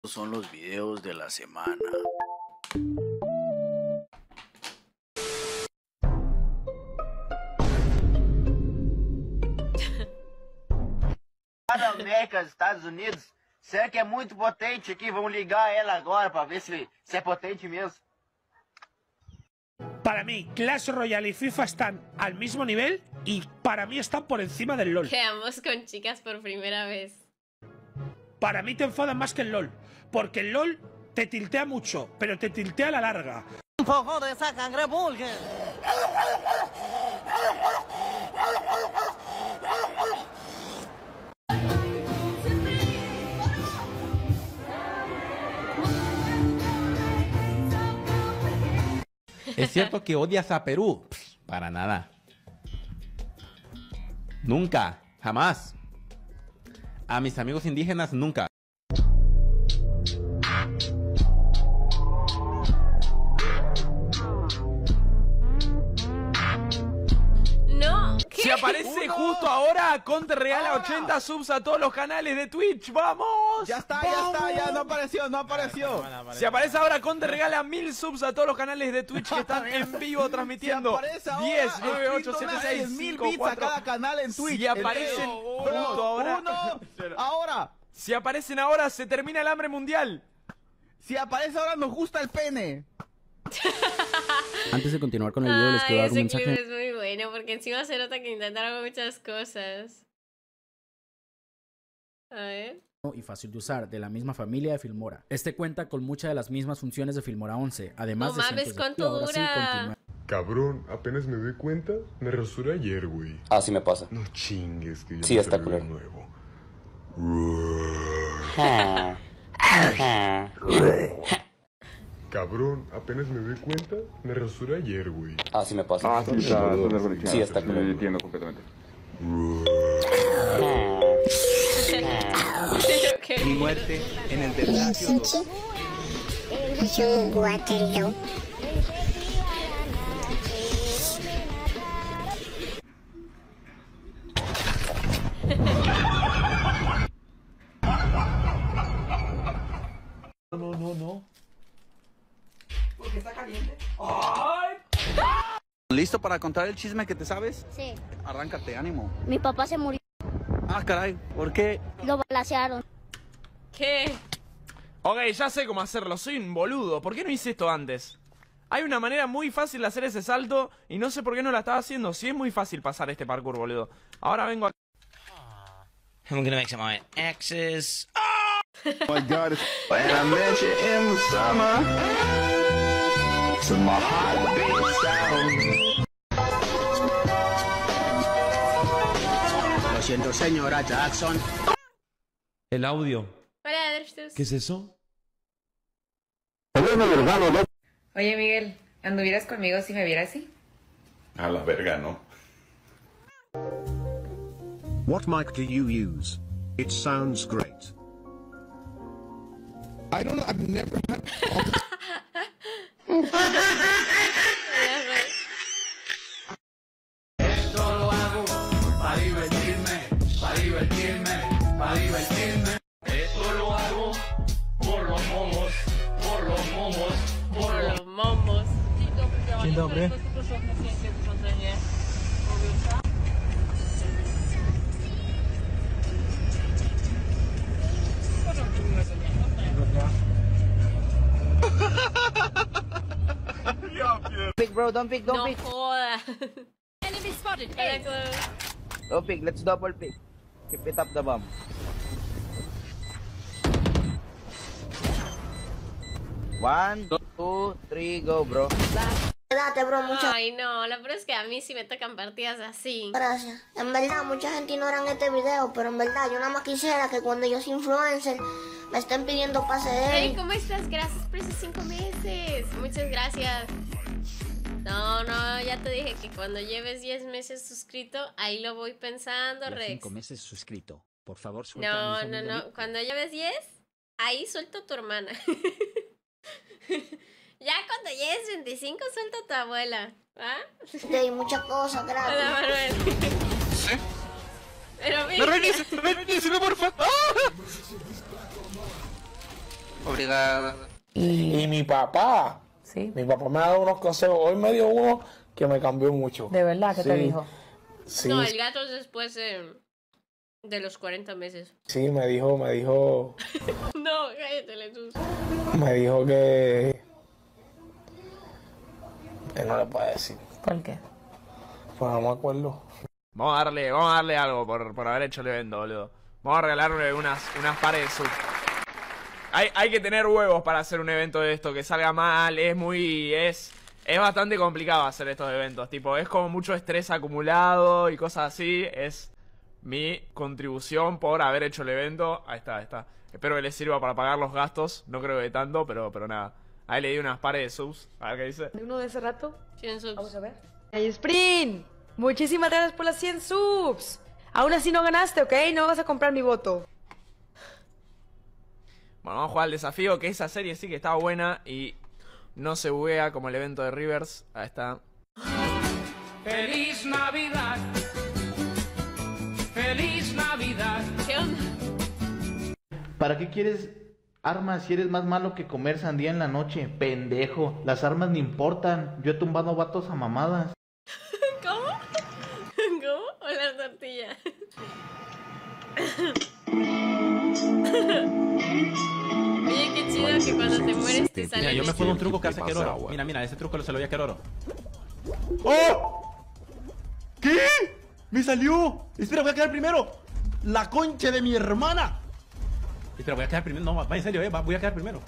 Son los videos de la semana. Da América, Estados Unidos, será que é muito potente aqui? Vamos ligar ela agora para ver se é potente mesmo. Para mí, Clash Royale y FIFA están al mismo nivel y para mí están por encima del LoL. Quedamos con chicas por primera vez. Para mí te enfadan más que el LoL, porque el LoL te tiltea mucho, pero te tiltea a la larga. Un poco de esa cangreburger. ¿Es cierto que odias a Perú? Pff, para nada. Nunca, jamás. A mis amigos indígenas, nunca. No, ¿qué? Si aparece justo ahora, Conte regala 80 subs a todos los canales de Twitch. ¡Vamos! Ya está, ya no apareció. Si aparece ahora, Conte regala 1000 subs a todos los canales de Twitch que están en vivo transmitiendo. 10, 9, 8, 7, 6, 5, 4. Cada canal en Twitch. Si aparecen justo ahora. Ahora. Si aparecen ahora, se termina el hambre mundial. Si aparece ahora, nos gusta el pene. Antes de continuar con el video, les quiero dar un ese clip mensaje. es muy bueno porque encima se nota que intentaron muchas cosas. A ver. Y fácil de usar, de la misma familia de Filmora. Este cuenta con muchas de las mismas funciones de Filmora 11, además No de mames, cientos de ¿cuánto Ahora sí, dura? continúa. Cabrón, apenas me doy cuenta, me rasuré ayer, güey. Ah, sí me pasa. No chingues, que ya Sí, me está salió de culero. nuevo. Cabrón, apenas me doy cuenta, me rasuré ayer, güey. Ah, sí me pasa. Sí, está culero. Entiendo completamente. Ok. Mi muerte en el desgracio. No. Porque está caliente. ¿Listo para contar el chisme que te sabes? Sí. Arráncate, ánimo. Mi papá se murió. Ah, caray, ¿por qué? Lo balacearon. ¿Qué? Ok, ya sé cómo hacerlo, soy un boludo. ¿Por qué no hice esto antes? Hay una manera muy fácil de hacer ese salto y no sé por qué no la estaba haciendo. Sí, es muy fácil pasar este parkour, boludo. Ahora vengo a... I'm gonna make some of my exes. Oh my god, when I met you in the summer, to my heartbeat sound. Lo siento, señora Jackson. El audio. Hola, Driftus. ¿Qué es eso? Oye, Miguel, ¿anduvieras conmigo si me viera así? A la verga, ¿no? What mic do you use? It sounds great. I don't know, I've never had... Esto lo hago para divertirme, para divertirme, para divertirme. Esto lo hago por los momos, por los momos, por los momos. Dzień dobry. Pick, bro, don't pick, No joda. Enemy spotted. Hola, Chloe. Don't pick, let's double pick. Keep it up the bomb. One, two, three, go, bro. Date, bro, muchas Ay, no, la verdad es que a mí sí me tocan partidas así. gracias. En verdad, mucha gente ignora este video, pero en verdad, yo nada más quisiera que cuando yo soy influencer, me estén pidiendo pase de Hey, él. ¿cómo estás? Gracias por esos 5 meses. Muchas gracias. No, ya te dije que cuando lleves 10 meses suscrito, ahí lo voy pensando, Rex. 5 meses suscrito. Por favor, suelta No. Cuando lleves 10, ahí suelto a tu hermana. Ya cuando llegues 25, suelta a tu abuela. ¿Ah? Sí, muchas cosas, gracias. Hola, Manuel. ¿Sí? Pero mira. ¡Me regrese, por favor! Obrigado. Y mi papá. Sí. Mi papá me ha dado unos consejos. Hoy me dio uno que me cambió mucho. ¿De verdad? ¿Qué te Sí. dijo? Sí. No, el gato es después de los 40 meses. Sí, me dijo No, cállate, Jesús. me dijo que no le puedo decir. ¿Por qué? Pues no me acuerdo. Vamos a darle algo por haber hecho el evento, boludo. Vamos a regalarle unas pares de subs. Hay que tener huevos para hacer un evento de esto, que salga mal, es bastante complicado hacer estos eventos, tipo, es como mucho estrés acumulado y cosas así. Es mi contribución por haber hecho el evento. Ahí está. Espero que les sirva para pagar los gastos, no creo que tanto, pero nada. Ahí le di unas pares de subs, a ver qué dice. ¿De uno de ese rato? 100 subs. Vamos a ver. Hey, Sprint, muchísimas gracias por las 100 subs. Aún así no ganaste, ¿ok? No vas a comprar mi voto. Bueno, vamos a jugar al desafío, que esa serie sí que estaba buena y no se buguea como el evento de Rivers. Ahí está. ¡Feliz Navidad! ¡Feliz Navidad! ¿Qué onda? ¿Para qué quieres armas si eres más malo que comer sandía en la noche? Pendejo, las armas ni importan. Yo he tumbado vatos a mamadas. ¿Cómo? ¿Cómo? O la tortilla. Oye, qué chido que cuando te mueres te sale. Mira, yo me puedo un truco que hace Keroro. Mira, ese truco se lo doy a Keroro. ¡Oh! ¿Qué? ¡Me salió! Espera, voy a quedar primero. ¡La concha de mi hermana! Espera, voy a quedar primero. No, va en serio, voy a quedar primero.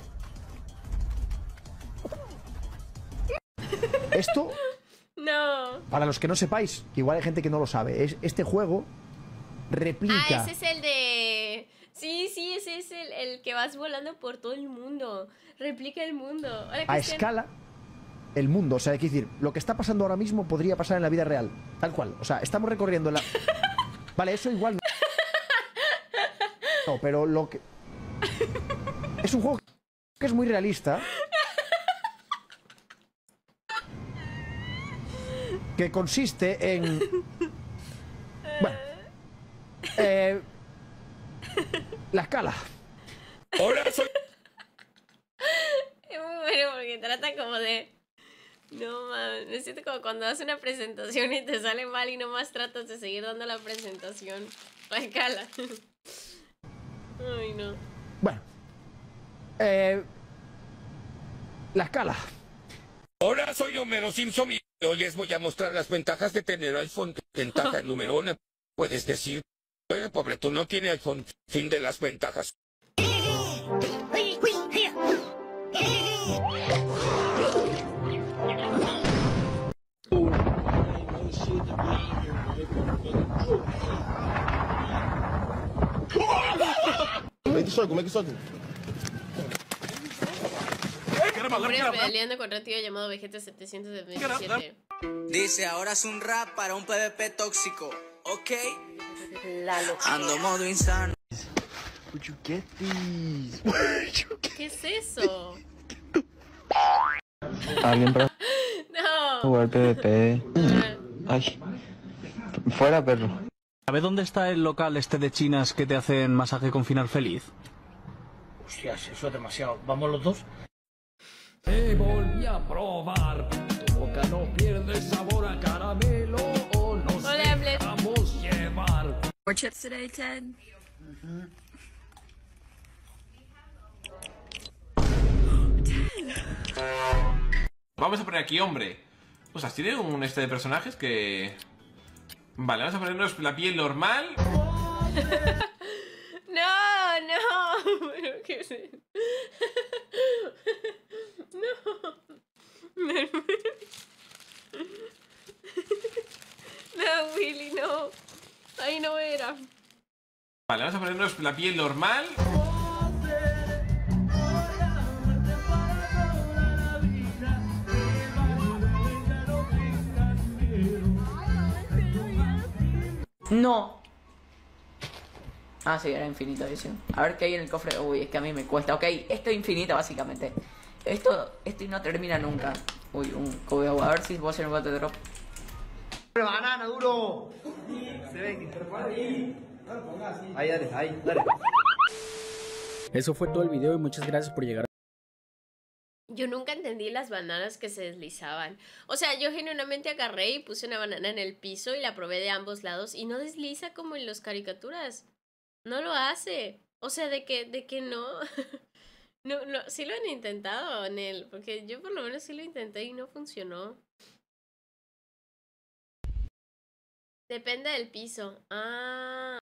Esto, No. para los que no sepáis, que igual hay gente que no lo sabe, este juego replica Ah, ese es el de... Sí, ese es el que vas volando por todo el mundo. Replica el mundo. Hola, a Cristian. escala el mundo. O sea, hay que decir, lo que está pasando ahora mismo podría pasar en la vida real. Tal cual. O sea, estamos recorriendo la... Vale, eso igual no. No, pero lo que... Es un juego que es muy realista. Que consiste en... Bueno. La escala. Hola, soy... Es muy bueno porque trata como de... No mames, me siento como cuando haces una presentación y te sale mal y nomás tratas de seguir dando la presentación. La escala. Ay, no. Bueno. La escala. Hola, soy Homero Simpson y hoy les voy a mostrar las ventajas de tener iPhone. Ventaja número 1. Puedes decir, oye, pobre, tú no tienes iPhone. Fin de las ventajas. Hombres peleando contra un tío llamado Vegeta 727. Dice, ahora es un rap para un PvP tóxico, ¿ok? Ando modo insano. ¿Qué es eso? Alguien para No. jugar PvP. Ay, fuera perro. ¿Sabes dónde está el local este de chinas que te hacen masaje con final feliz? Hostias, eso es demasiado. ¿Vamos los dos? Te volví a probar. Tu boca no pierde sabor a caramelo o nos dejamos llevar. More chips today, Ted? Vamos a poner aquí hombre. O sea, tiene un de personajes que... Vale, vamos a ponernos la piel normal. No. Pero qué es eso? No. No, Willy, no. Ahí no era. Vale, vamos a ponernos la piel normal. No. Ah, sí, era infinita edición. A ver qué hay en el cofre. Uy, es que a mí me cuesta. Ok, esto es infinita, básicamente. Esto no termina nunca. Uy, un cubo de agua. A ver si puedo hacer un bote de drop. ¡Banana, duro! Se ve que ahí, dale, ahí, dale. Eso fue todo el video y muchas gracias por llegar. Yo nunca entendí las bananas que se deslizaban. O sea, yo genuinamente agarré y puse una banana en el piso y la probé de ambos lados y no desliza como en las caricaturas. No lo hace. O sea, de que no. No, sí lo han intentado en él, porque yo por lo menos sí lo intenté y no funcionó. Depende del piso. Ah.